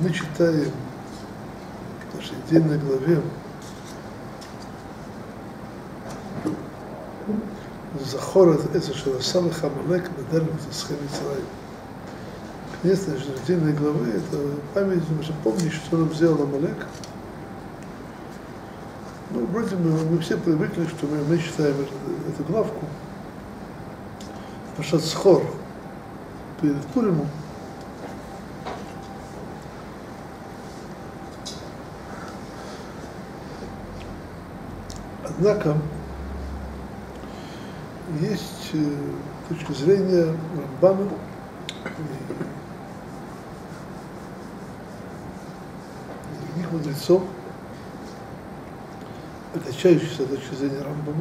мы читаем в нашей недельной главе Захор это Шерасам Хамалек Бедарим Тисхем Мицраим. Конец нашей недельной главы это память, мы же помним, что нам сделал Амалек. Ну, вроде мы все привыкли, что мы читаем эту главку. Пашат Схор перед Пуримом. Однако есть точка зрения Рамбана и других мудрецов, отличающихся от точки зрения Рамбана,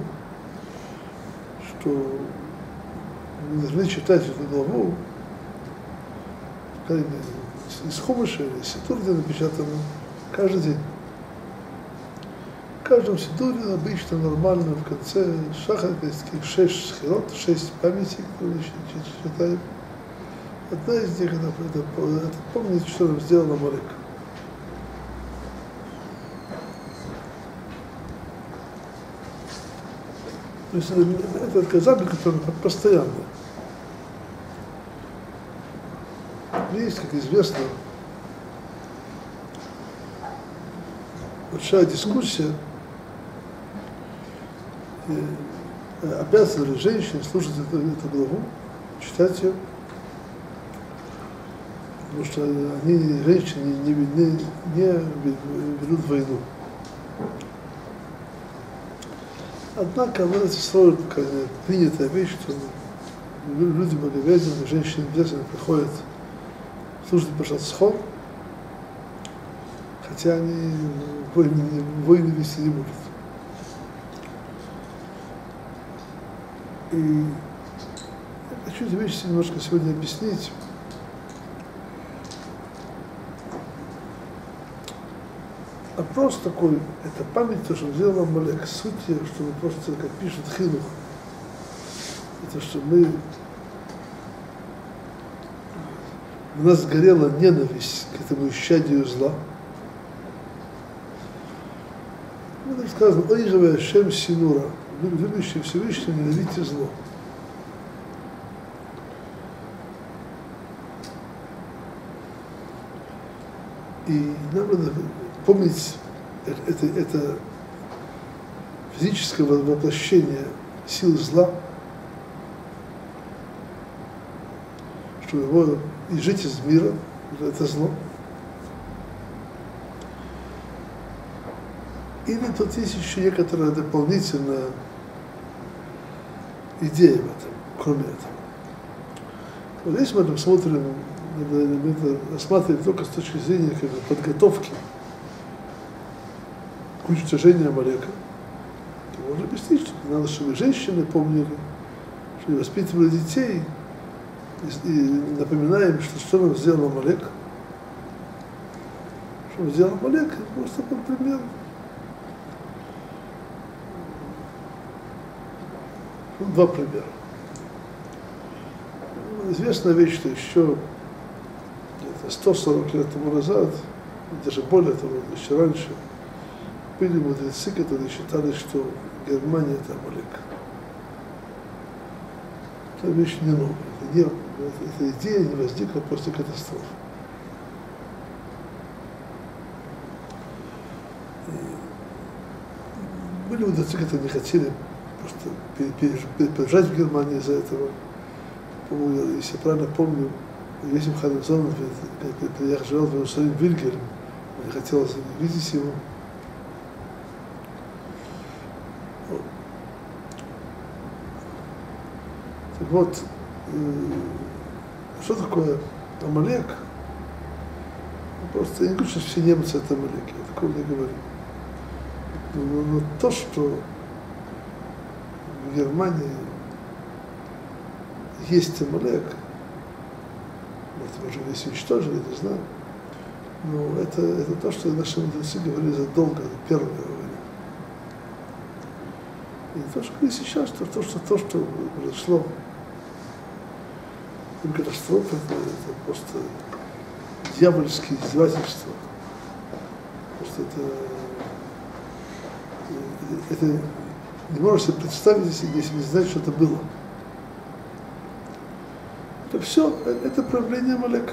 что мы должны читать эту главу, из Хумаша или из Ситур, где напечатано, каждый день. В каждом сидуре обычно нормально в конце шаха, есть таких 6 схирот, 6 памятей, которые читаем. Одна из них это помнить, что нам сделал Амалек. То есть это казабель, который постоянно. Есть, как известно, большая дискуссия, обязаны ли женщины слушать эту главу, читать ее, потому что они, женщины, не ведут войну. Однако в этой строит принятая вещь, что люди богобязаны, женщины обязательно приходят слушать Пашат Схор, хотя они войны вести не будут. И я хочу эту вещь немножко сегодня объяснить. Вопрос такой, это память, то, что сделал Амалек. Суть, что мы просто, как пишет Хинух, это что у нас горела ненависть к этому исчадию зла. Так сказано, «Ойгаве Ашем Синура», любящий Всевышнего, ненавидите зло. И нам надо помнить это физическое воплощение сил зла, что его и жить из мира, это зло. Или тут есть еще некоторая дополнительная идея в этом, кроме этого. Вот здесь мы смотрим, мы это рассматриваем только с точки зрения как бы, подготовки к уничтожению Амалека. То можно объяснить, что надо, чтобы женщины помнили, чтобы воспитывали детей, и напоминаем, что нам сделал Амалек. Что он сделал Амалек, просто как пример. Два примера. Известная вещь, что еще где-то 140 лет тому назад, даже более того, еще раньше, были мудрецы, которые считали, что Германия это Амалек. Это вещь не новая. Эта идея не возникла после катастрофы. Были мудрецы, которые не хотели просто пережать в Германии из-за этого. По-моему, если я правильно помню, Йосиф Ханемзон, когда я жил в Иерусалим Вильгельм, мне хотелось видеть его. Так вот, что такое Амалек? Просто я не говорю, что все немцы это Амалеки, я такого не говорю. Но то, что в Германии есть Амалек, может, уже весь уничтожили, не знаю, но это то, что наши мудрецы говорили задолго до Первой мировой войны. И то, что и сейчас, то, что произошло, катастрофа, это просто дьявольские издевательства. Потому что это не можешь себе представить, если не знаешь, что это было. Это все, это проявление Амалека.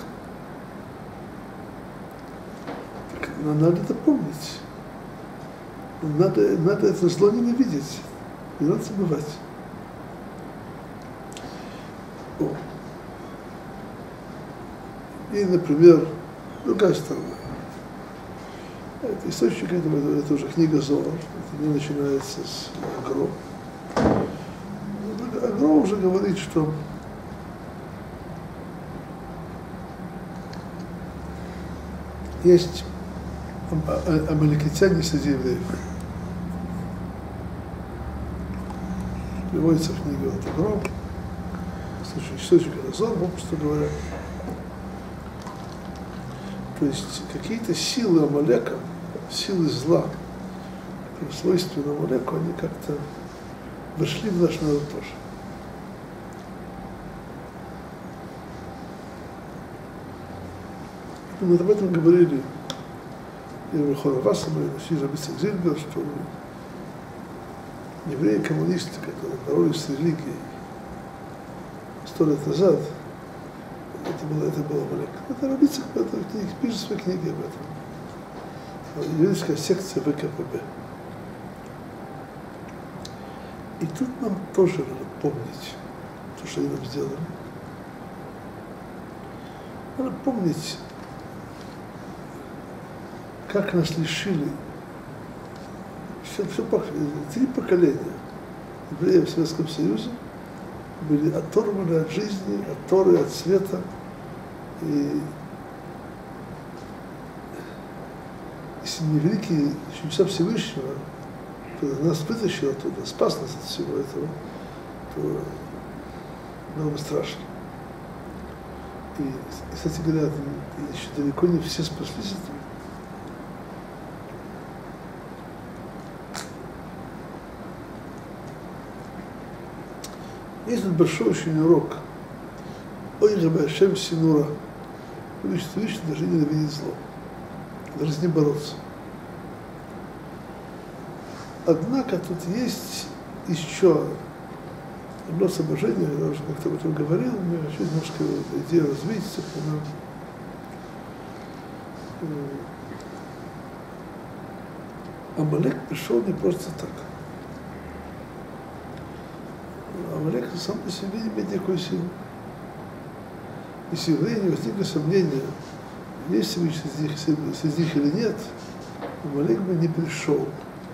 Так, надо это помнить. Надо это зло ненавидеть. Не надо забывать. И, например, другая сторона. Это источник этого, это уже книга Зоар. Это не начинается с Агро. Агро уже говорит, что есть амаликитяне среди евреев. Приводится в книге Агро. Источник это Зоар, попросту говоря. То есть какие-то силы Амалека, силы зла, которые свойственны Амалеку, они как-то вошли в наш народ тоже. Мы об этом говорили и в Рахона Васама, и в Сижа Бицак Зильбер, что евреи-коммунисты, которые боролись с религией 100 лет назад, это было Амалек. Это Рабицак, это пишет в своей книге об этом. Еврейская секция ВКПБ. И тут нам тоже надо помнить то, что они нам сделали. Надо помнить, как нас лишили все 3 поколения евреев в Советском Союзе были оторваны от жизни, от Торы, от света. И если не великий чудеса Всевышнего, который нас вытащил оттуда, спас нас от всего этого, то было бы страшно. И, кстати говоря, еще далеко не все спаслись от этого. Есть тут большой очень урок. Ой, Рабби Ашем Синура. Всевышний даже не ненавидит зло. Даже с ним бороться. Однако тут есть еще одно соображение, я уже как-то об этом говорил, я хочу немножко идею развить. Амалек пришел не просто так. Амалек сам по себе не имеет никакой силы. Если у евреев не возникли сомнения, есть Всевышний среди них или нет, Амалек бы не пришел.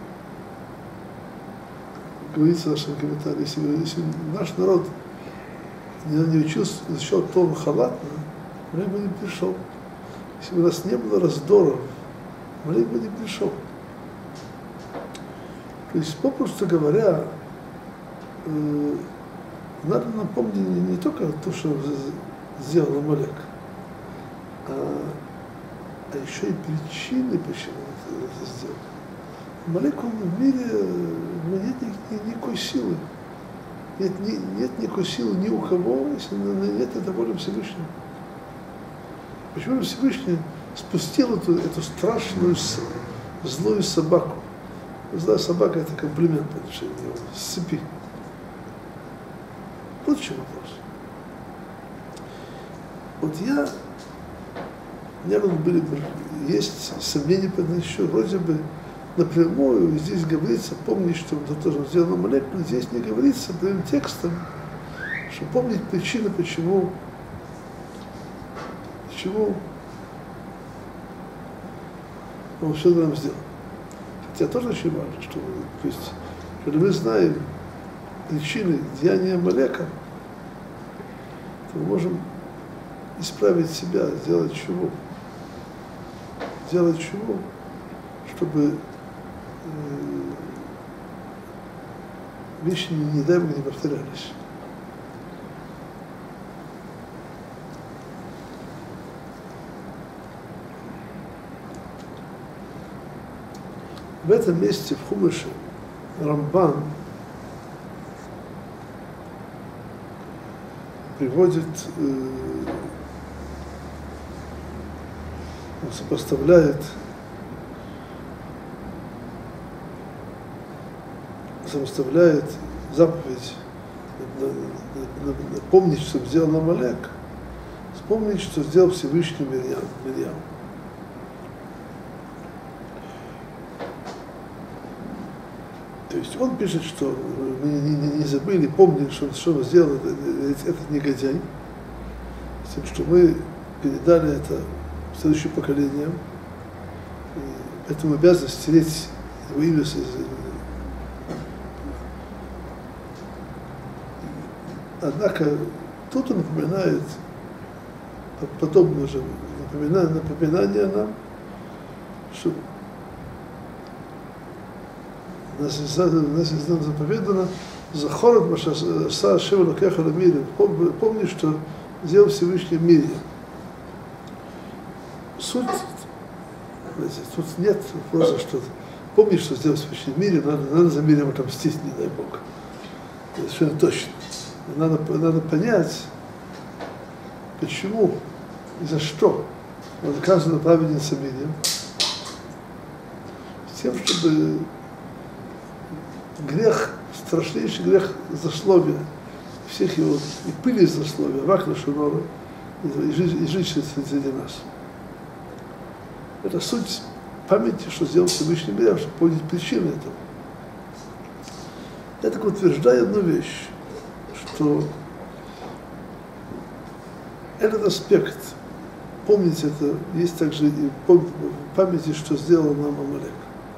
Говорится в нашем комментарии, если наш народ не учился, изучал Тору халатно, Амалек бы не пришел. Если бы у нас не было раздоров, Амалек бы не пришел. То есть, попросту говоря, надо напомнить не только то, что сделал Амалек, а еще и причины, почему он это сделал. Амалек, он в мире, нет никакой силы. Нет никакой силы ни у кого, если нет это воля Всевышнего. Почему Всевышний спустил эту страшную злую собаку? Злая собака — это комплимент по отношению к нему, с цепи. Вот в чем вопрос. Вот у меня есть сомнения по этому счету. Вроде бы напрямую здесь говорится, помни, что он тоже сделал Амалек, но здесь не говорится прямым текстом, что помнить причину, почему он все это нам сделал. Хотя тоже очень важно, что то есть, когда мы знаем причины деяния Амалека, то мы можем исправить себя, сделать чего? Сделать чего? Чтобы вещи, не дай Бог, не повторялись. В этом месте в Хумаше Рамбан приводит он сопоставляет заповедь напомнить, что сделал Амалек, вспомнить, что сделал Всевышний Мирьям. То есть он пишет, что мы не забыли, помнили, что он сделал этот негодяй, с тем, что мы передали это следующее поколение, и поэтому обязаны стереть его имя из. Однако тут он напоминает подобное же напоминание нам, что нас заповедано захорот Маша Шева Лакеха Ламире, помни, что сделал Всевышний в мире. Суть, тут нет вопроса, что помни, что сделал Всевышний в мире, надо за миром отомстить, не дай Бог. Это совершенно точно. Надо понять, почему и за что он наказан праведница миром, с тем, чтобы грех, страшнейший грех злословия, всех его, и пыли злословия, вакла шунора, и жить среди нас. Это суть памяти, что сделал Всевышний Мирьям, чтобы понять причины этого. Я так утверждаю одну вещь, что этот аспект, помнить это, есть также и в памяти, что сделал нам Амалек.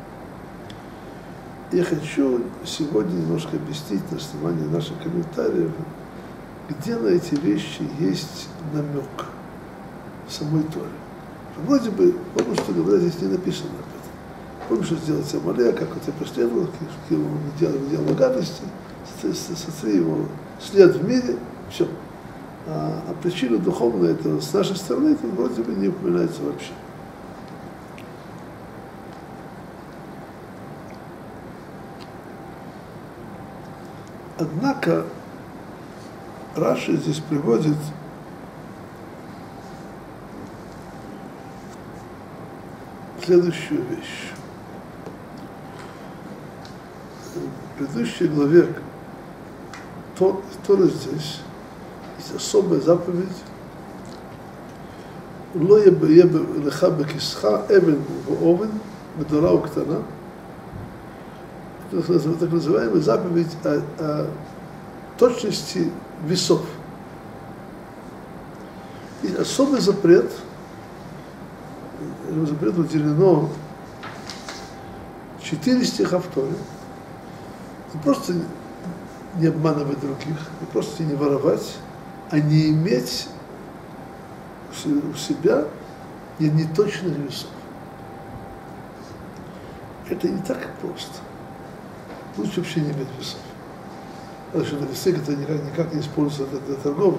Я хочу сегодня немножко объяснить на основании наших комментариев, где на эти вещи есть намек в самой Торе. Вроде бы, потому что говорят, здесь не написано об этом. Помнишь, что сделать Амалек, как это преследовал, какие он делал гадости, сотри его след в мире, все. А причина духовная этого с нашей стороны, это вроде бы не упоминается вообще. Однако Раши здесь приводит следующую вещь. В предыдущей главе Торы здесь есть особая заповедь «Ло ебе леха бекисха эвен вовен бедора уктана». Так называемая заповедь о точности весов. Есть особый запрет, этому запрету уделено 4 стиха в Торе. Не просто не обманывать других, не просто не воровать, а не иметь у себя неточных весов. Это не так просто. Лучше вообще не иметь весов. Потому что весы это никак не используется для торговли.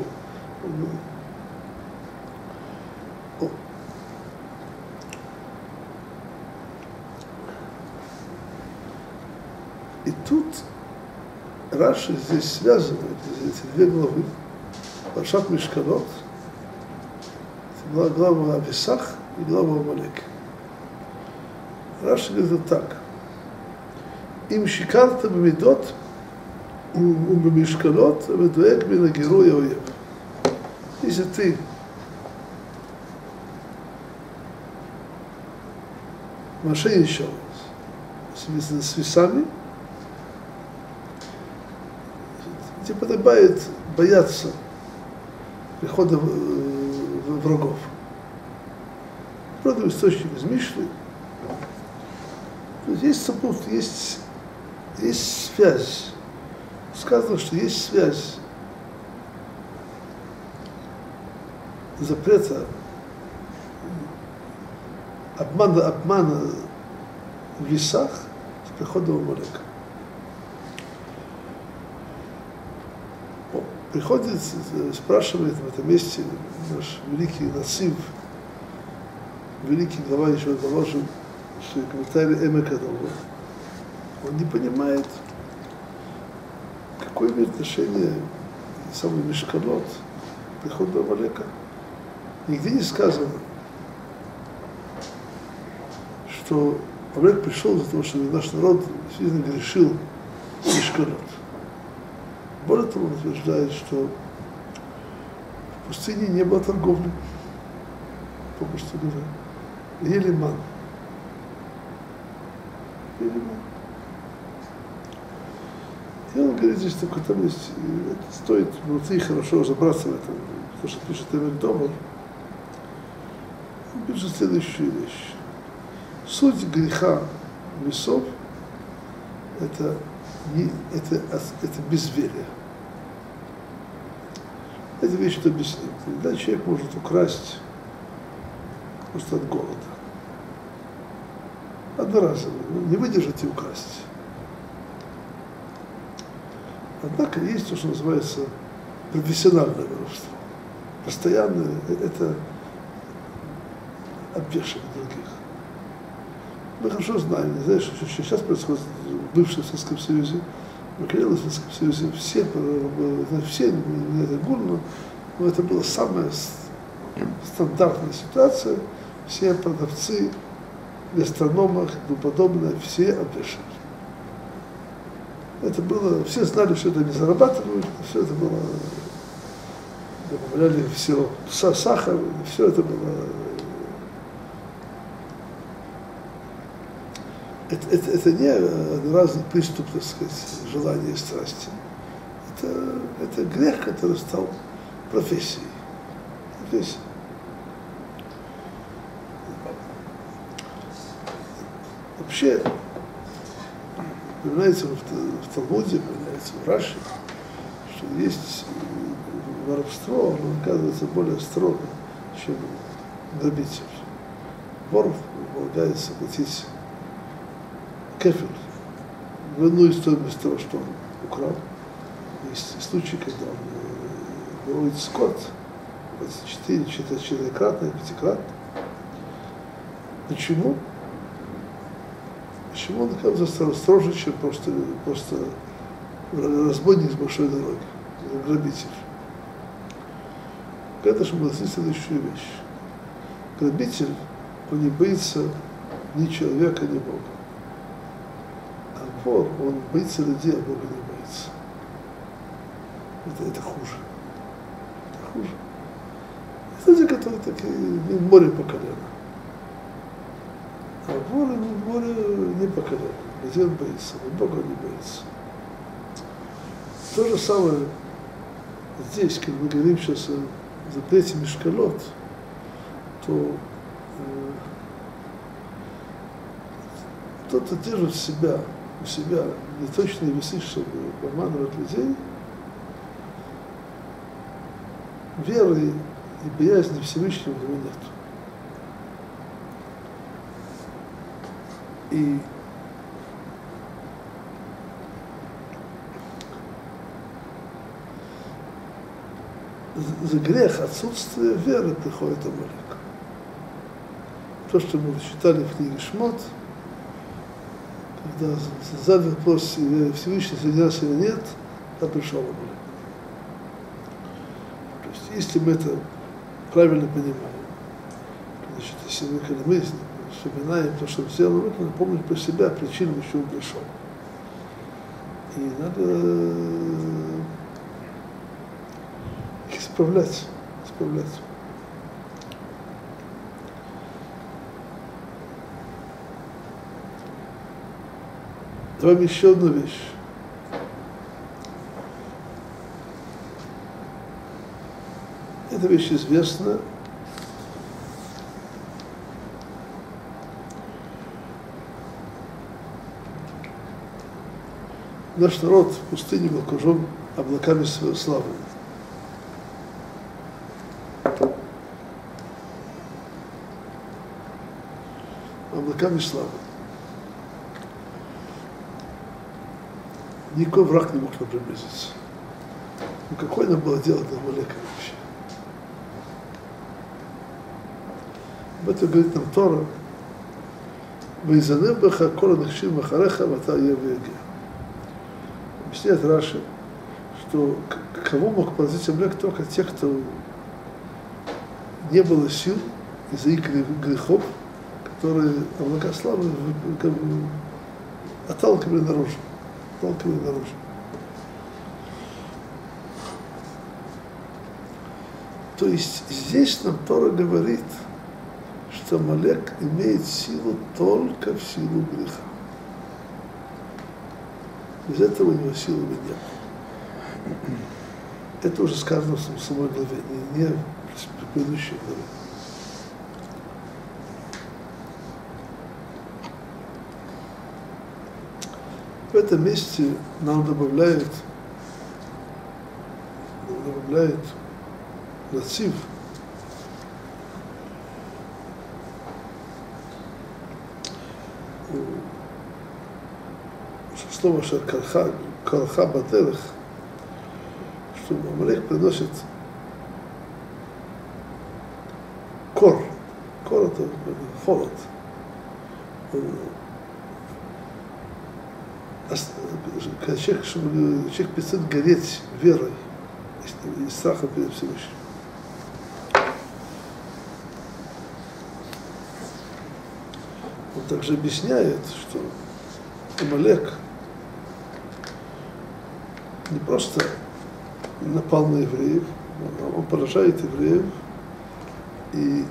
И тут Раши здесь связывает эти две главы. Паршат Мишканот, глава о весах и глава о Амалеке. Раши говорит так. Им шикарта бамидот ובמשקלות המדויק בין הגירוי האויב. Если ты мошенничал с весами, тебе подобает бояться прихода врагов. Правда, источник из Мишли. Есть сопутствие, есть связь. Сказано, что есть связь запрета обмана в весах с приходом Амалека. Приходит, спрашивает в этом месте наш великий Нацив, великий глава еще доложил, что комментарий Эмека Долго. Он не понимает, какое имеет отношение самый Мишканот к приходу Амалека. Нигде не сказано, что Амалек пришел из-за того, что наш народ сильно грешил слишком лет. Более того, он утверждает, что в пустыне не было торговли, попросту говоря. Ели ман. Ели ман. И он говорит, здесь такой, там есть, стоит внутри хорошо разобраться в этом, то, что пишет Эмиль Домар. Он пишет следующую вещь. Суть греха весов – это безверие. Эта вещь что объяснит. Иногда человек может украсть просто от голода. Одноразово, не выдержать и украсть. Однако есть то, что называется профессиональное воровство. Постоянное – это обвешивать других. Мы хорошо знаем, не знаешь, что сейчас происходит в бывшем Советском Союзе, в Советском Союзе все, не это гурно, но это была самая стандартная ситуация, все продавцы, гастрономах и тому подобное, все обвешивали. Это было, все знали, что это не зарабатывают, все это было, добавляли все, сахар, все это было. Это не одноразовый приступ, так сказать, желания и страсти. Это грех, который стал профессией. Вообще, упоминается в Талмуде, упоминается в Раши, что есть воровство, оно оказывается более строго, чем грабитель. Вор полагается платить кефель, двойную стоимость того, что он украл. Есть случаи, когда он ворует скот, 4-кратно, 5-кратно. Почему? Почему он оказывается строже, чем просто разбойник с большой дороги, грабитель? Это же мы должны следующую вещь. Грабитель, он не боится ни человека, ни Бога. А вор, он боится людей, а Бога не боится. Это хуже. Это хуже. Люди, которые такие, море по колено. А море не по колено. Где он боится? Бога не боится. То же самое здесь, когда мы говорим сейчас о запрете мишкалот, то кто-то держит у себя неточные весы, чтобы обманывать людей, веры и боязни Всевышнего у него нет. И за грех отсутствия веры приходит Амалек. То, что мы читали в книге Шмот, когда задали вопрос, Всевышний соединялся или нет, то пришел Амалек. То есть, если мы это правильно понимаем, значит, если мы вспоминаем то, что он сделал, нужно напомнить про себя причину, почему он пришел. И надо их исправлять. Давай еще одну вещь. Эта вещь известна. Наш народ в пустыне был окружен облаками славы. Облаками славы. Никакой враг не мог к нам приблизиться. Ну какое нам было дело до Амалека вообще? Об этом говорит нам Тора. «Ваизанев беха кола нахшим махареха вата евеге». Объясняет Раши, что кого мог поразить Амалек только те, кто не было сил из-за их грехов, которые облака славы как бы отталкивали наружу. То есть здесь нам Тора говорит, что Амалек имеет силу только в силу греха. Без этого у него силы нет. Это уже сказано в самой главе, не в предыдущей главе. В этом месте нам добавляет Нацив, слово «карха батерах», что Амалек приносит кор. Кор — это холод. Когда человек перестает гореть верой и страхом перед Всевышним. Он также объясняет, что Амалек не просто напал на евреев, он поражает евреев и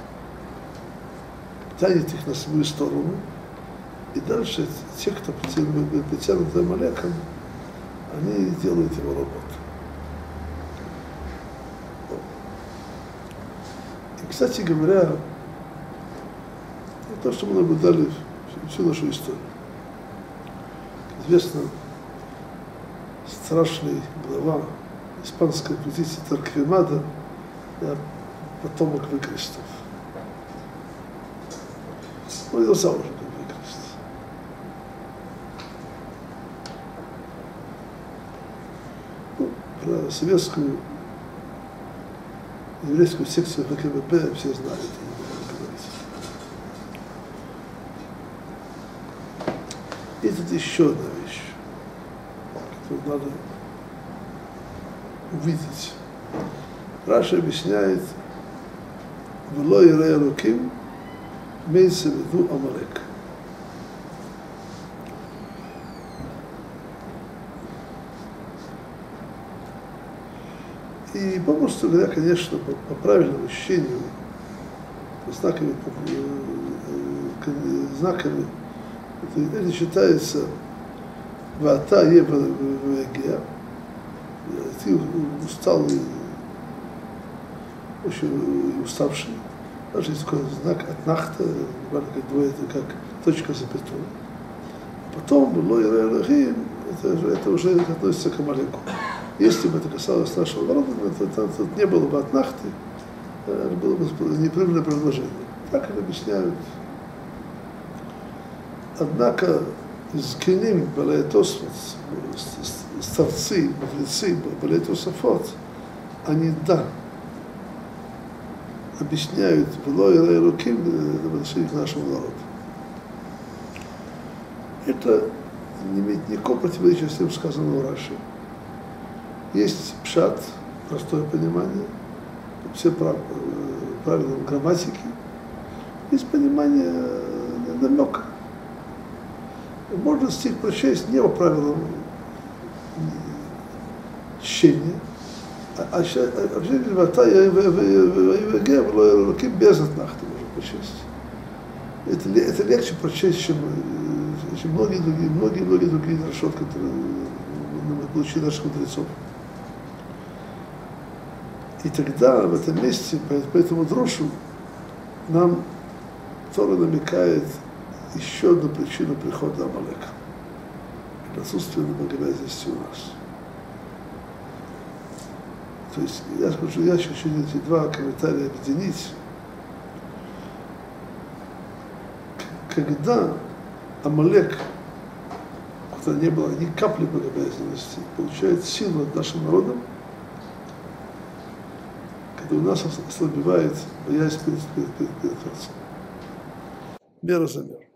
тянет их на свою сторону. И дальше те, кто притянут Амалеком, они делают его работу. И, кстати говоря, то, что мы наблюдали всю нашу историю. Известно, страшный глава испанской позиции Торквемада, потомок выкрестов. Он родился уже как выкрест. Про советскую еврейскую секцию ВКПБ все знают. И тут еще одна вещь, которую надо увидеть. Раша объясняет, «Вело ире Элоким, имеется в виду Амалек». И попросту говоря, конечно, по правильному ощущению, знаками, это считается «Ваата ева вегеа», ты усталый, очень уставший. Даже есть такой знак от нахта, как точка запятой. Потом «Ло ире Элохим», это уже относится к Амалеку. Если бы это касалось нашего народа, то не было бы от нахты, было бы непрерывное предложение. Так это объясняют. Однако зкиним балаэтос, старцы, мудрецы, балаэтософот, они объясняют «Вело ире Элоким» в отношении к нашему народу. Это не имеет никакого противоречия с тем, сказанным в Раши. Есть пшат, простое понимание, все правила грамматики, есть понимание намека. Можно стих прочесть не по правилам чтения, а без отнахта можно прочесть. Это легче прочесть, чем многие другие дрошот, которые мы получили наших мудрецов. И тогда в этом месте, по этому дрошу, нам Тора намекает еще одну причину прихода Амалека. Отсутствие богобоязненности у нас. То есть я хочу эти два комментария объединить. Когда Амалек, у которого не было ни капли богобоязненности, получает силу над нашим народом, когда у нас ослабевает боязнь перед Творцом. Мера за меру.